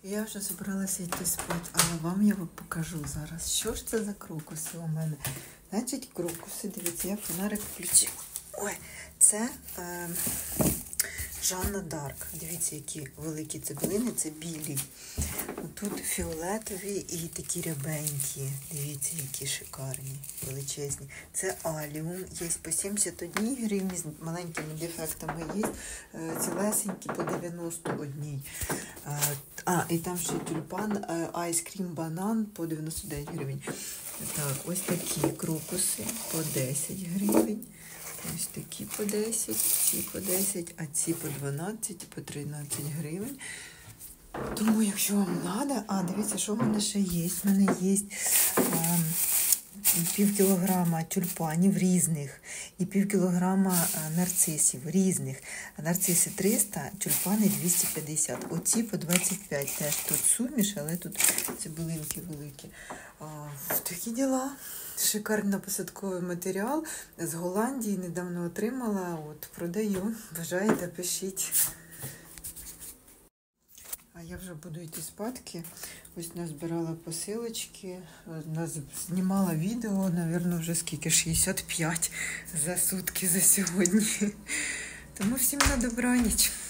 Я вже збиралася йти спати, але вам я покажу зараз. Що ж це за крокуси у мене? Значить, крокуси, дивіться, я фонарик включив. Ой, це Жанна Дарк. Дивіться, які великі цибулини, це білі. Тут фіолетові і такі рябенькі. Дивіться, які шикарні, величезні. Це аліум, є по 71 гривні, з маленькими дефектами є, цілесенькі по 91. І там ще тюльпан, айскрім банан по 99 гривень. Так, ось такі крокуси по 10 гривень. Ось такі по 10, ці по 10, а ці по 12, по 13 гривень. Тому, якщо вам треба, дивіться, що в мене ще є. В мене є пів кілограма тюльпанів різних і пів кілограма нарцисів різних. Нарциси 300, тюльпани 250. Оці по 25. Теж тут суміш, але тут цибулинки великі. Такі діла. Шикарний посадковий матеріал. З Голландії недавно отримала. Продаю. Бажаєте, пишіть. А я вже буду йти спадки. Ось назбирала посилочки, знімала відео, мабуть, вже скільки, 65 за сутки за сьогодні. Тому всім на добраніч.